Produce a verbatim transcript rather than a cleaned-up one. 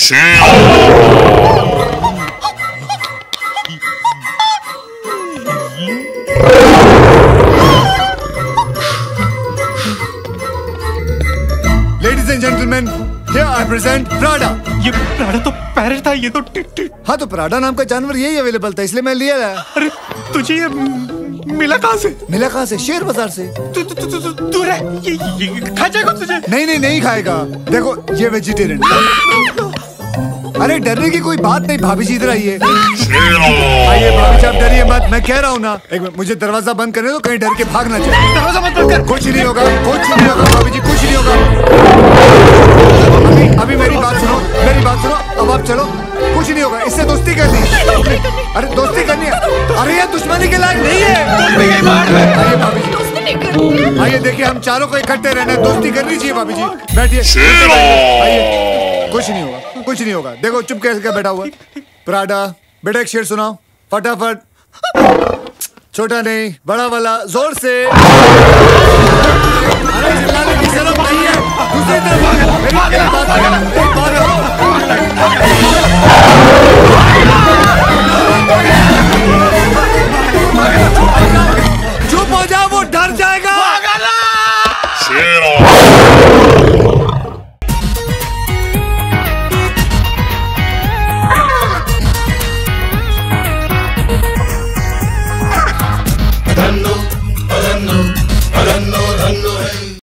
Ladies and gentlemen, here I present Prada. ये Prada तो parrot था, ये तो टिट। हाँ तो प्राडा नाम का जानवर यही अवेलेबल था, इसलिए मैं लिया है। अरे तुझे ये मिला कहाँ से? मिला कहाँ से? शेर बाजार से। तू तू तू तू तू रह, ये ये खा जाएगा तुझे? नहीं नहीं नहीं खाएगा। देखो ये वेजिटेरियन। अरे डरने की कोई बात नहीं, भाभी जी इधर आइए। आइए भाभी जी, आप डरिए मत, मैं कह रहा हूँ ना। एक मिनट, मुझे दरवाजा बंद करने दो, कहीं डर के भाग ना जाए। दरवाजा मत बंद कर। कुछ नहीं होगा, कुछ नहीं होगा भाभी जी, कुछ नहीं होगा। अभी अभी मेरी बात सुनो, मेरी बात सुनो, अब आप चलो, कुछ नहीं होगा, इससे दोस्ती करनी है। अरे दोस्ती करनी है। अरे ये दुश्मनी के लायक नहीं है। आइए भाभी जी, आइए देखिए, हम चारों को इकट्ठे रहना है, दोस्ती करनी चाहिए भाभी जी। बैठिए, आइए, कुछ नहीं होगा, कुछ नहीं होगा। देखो चुप कैसे बैठा हुआ। प्राडा बेटा एक शेर सुनाओ फटाफट। छोटा नहीं, बड़ा वाला, जोर से। अरे चिल्लाने की जरूरत नहीं है। दूसरी तरफ मेरी बात सुनो, एक बार